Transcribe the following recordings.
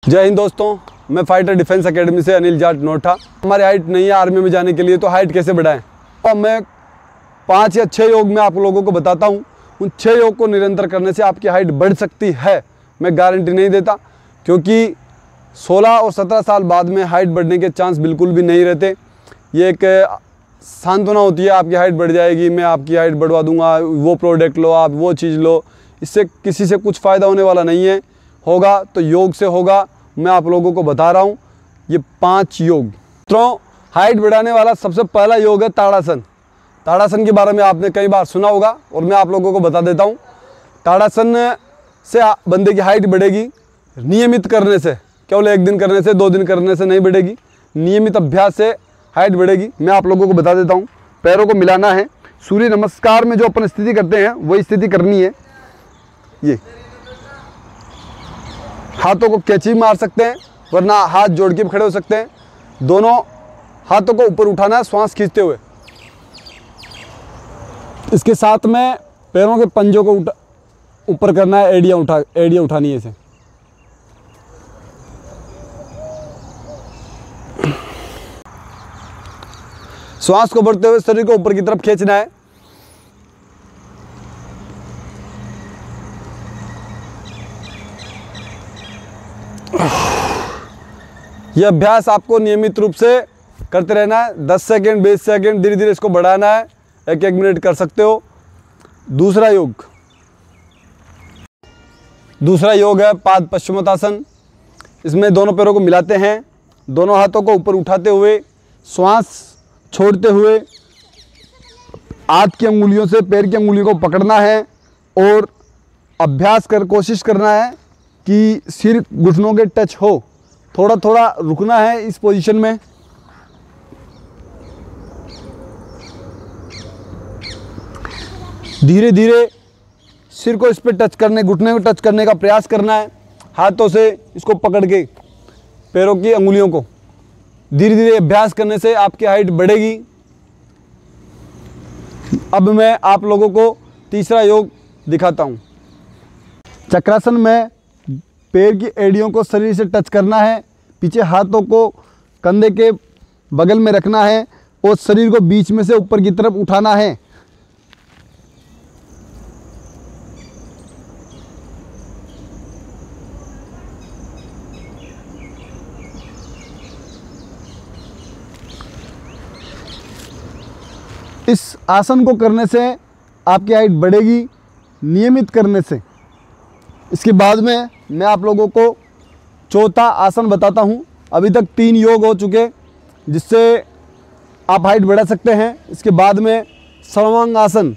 जय हिंद दोस्तों, मैं फाइटर डिफेंस एकेडमी से अनिल जाट नोठा। हमारी हाइट नहीं है आर्मी में जाने के लिए, तो हाइट कैसे बढ़ाएं। और मैं 5 या 6 योग में आप लोगों को बताता हूं। उन 6 योग को निरंतर करने से आपकी हाइट बढ़ सकती है। मैं गारंटी नहीं देता, क्योंकि 16 और 17 साल बाद में हाइट बढ़ने के चांस बिल्कुल भी नहीं रहते। ये एक सांत्वना होती है, आपकी हाइट बढ़ जाएगी, मैं आपकी हाइट बढ़वा दूंगा, वो प्रोडक्ट लो, आप वो चीज़ लो। इससे किसी से कुछ फ़ायदा होने वाला नहीं है। होगा तो योग से होगा। मैं आप लोगों को बता रहा हूँ ये 5 योग। तो हाइट बढ़ाने वाला सबसे पहला योग है ताड़ासन। ताड़ासन के बारे में आपने कई बार सुना होगा और मैं आप लोगों को बता देता हूँ। ताड़ासन से बंदे की हाइट बढ़ेगी नियमित करने से। केवल 1 दिन करने से, 2 दिन करने से नहीं बढ़ेगी। नियमित अभ्यास से हाइट बढ़ेगी। मैं आप लोगों को बता देता हूँ। पैरों को मिलाना है। सूर्य नमस्कार में जो अपन स्थिति करते हैं वही स्थिति करनी है। ये हाथों को कैंची मार सकते हैं, वरना हाथ जोड़ के खड़े हो सकते हैं। दोनों हाथों को ऊपर उठाना है श्वास खींचते हुए। इसके साथ में पैरों के पंजों को ऊपर करना है। एड़ियाँ उठानी है इसे। श्वास को बढ़ते हुए शरीर को ऊपर की तरफ खींचना है। यह अभ्यास आपको नियमित रूप से करते रहना है। 10 सेकेंड, 20 सेकेंड, धीरे धीरे इसको बढ़ाना है। 1-1 मिनट कर सकते हो। दूसरा योग है पाद पश्चिमोत्तासन। इसमें दोनों पैरों को मिलाते हैं, दोनों हाथों को ऊपर उठाते हुए श्वास छोड़ते हुए हाथ की अंगुलियों से पैर की अंगुलियों को पकड़ना है और कोशिश करना है कि सिर घुटनों के टच हो। थोड़ा थोड़ा रुकना है इस पोजीशन में। धीरे धीरे सिर को इस पे टच करने, घुटने को टच करने का प्रयास करना है। हाथों से इसको पकड़ के पैरों की अंगुलियों को धीरे धीरे अभ्यास करने से आपकी हाइट बढ़ेगी। अब मैं आप लोगों को तीसरा योग दिखाता हूँ। चक्रासन में पैर की एड़ियों को शरीर से टच करना है। पीछे हाथों को कंधे के बगल में रखना है और शरीर को बीच में से ऊपर की तरफ उठाना है। इस आसन को करने से आपकी हाइट बढ़ेगी नियमित करने से। इसके बाद में मैं आप लोगों को चौथा आसन बताता हूँ। अभी तक 3 योग हो चुके जिससे आप हाइट बढ़ा सकते हैं। इसके बाद में सर्वांग आसन।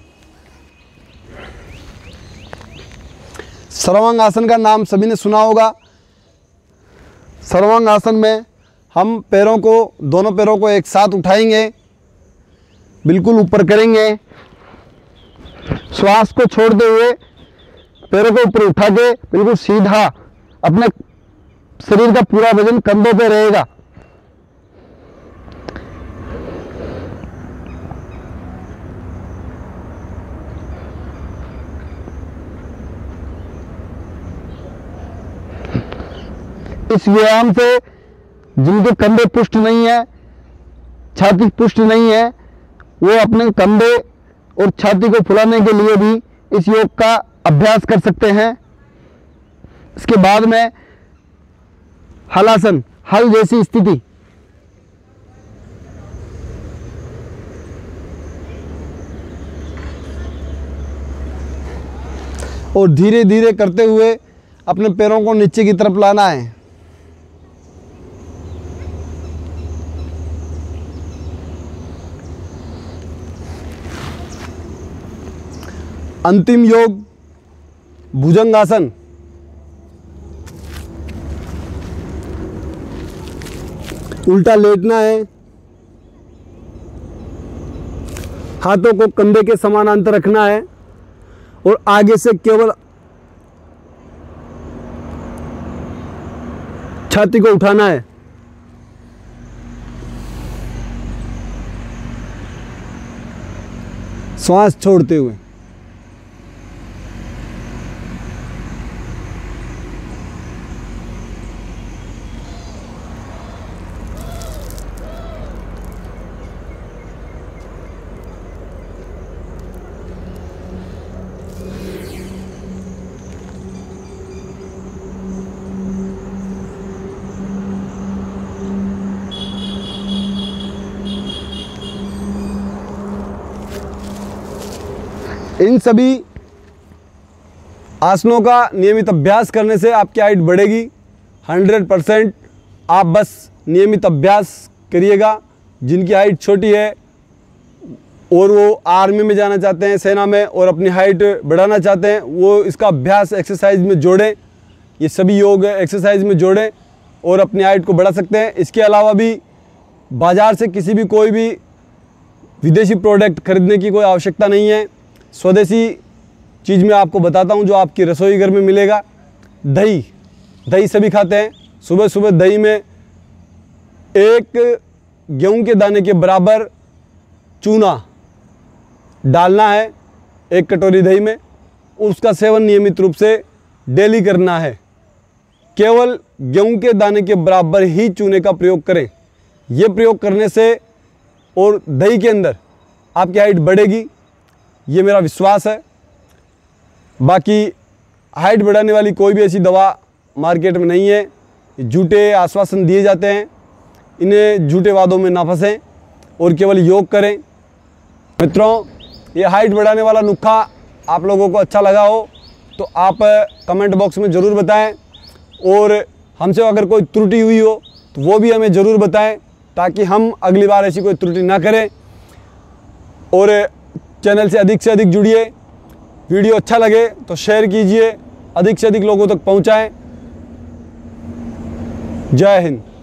सर्वांग आसन का नाम सभी ने सुना होगा। सर्वांग आसन में हम दोनों पैरों को एक साथ उठाएंगे, बिल्कुल ऊपर करेंगे। श्वास को छोड़ते हुए पैरों को ऊपर उठा के बिल्कुल सीधा अपने शरीर का पूरा वजन कंधों पे रहेगा। इस व्यायाम से जिनके कंधे पुष्ट नहीं है, छाती पुष्ट नहीं है, वो अपने कंधे और छाती को फुलाने के लिए भी इस योग का अभ्यास कर सकते हैं। इसके बाद में हलासन, हल जैसी स्थिति। और धीरे धीरे करते हुए अपने पैरों को नीचे की तरफ लाना है। अंतिम योग भुजंगासन। उल्टा लेटना है। हाथों को कंधे के समानांतर रखना है और आगे से केवल छाती को उठाना है। श्वास छोड़ते हुए। इन सभी आसनों का नियमित अभ्यास करने से आपकी हाइट बढ़ेगी 100%। आप बस नियमित अभ्यास करिएगा। जिनकी हाइट छोटी है और वो आर्मी में जाना चाहते हैं, सेना में, और अपनी हाइट बढ़ाना चाहते हैं, वो इसका अभ्यास एक्सरसाइज में जोड़ें। ये सभी योग एक्सरसाइज में जोड़ें और अपनी हाइट को बढ़ा सकते हैं। इसके अलावा भी बाज़ार से किसी भी कोई भी विदेशी प्रोडक्ट खरीदने की कोई आवश्यकता नहीं है। स्वदेशी चीज़ मैं आपको बताता हूँ जो आपकी रसोई घर में मिलेगा। दही, दही सभी खाते हैं। सुबह सुबह दही में एक गेहूं के दाने के बराबर चूना डालना है एक कटोरी दही में। उसका सेवन नियमित रूप से डेली करना है। केवल गेहूं के दाने के बराबर ही चूने का प्रयोग करें। ये प्रयोग करने से और दही के अंदर आपकी हाइट बढ़ेगी, ये मेरा विश्वास है। बाकी हाइट बढ़ाने वाली कोई भी ऐसी दवा मार्केट में नहीं है। झूठे आश्वासन दिए जाते हैं, इन्हें झूठे वादों में ना फंसें और केवल योग करें। मित्रों, ये हाइट बढ़ाने वाला नुस्खा आप लोगों को अच्छा लगा हो तो आप कमेंट बॉक्स में ज़रूर बताएं, और हमसे अगर कोई त्रुटि हुई हो तो वो भी हमें ज़रूर बताएं, ताकि हम अगली बार ऐसी कोई त्रुटि ना करें। और चैनल से अधिक जुड़िए। वीडियो अच्छा लगे तो शेयर कीजिए, अधिक से अधिक लोगों तक पहुंचाएं। जय हिंद।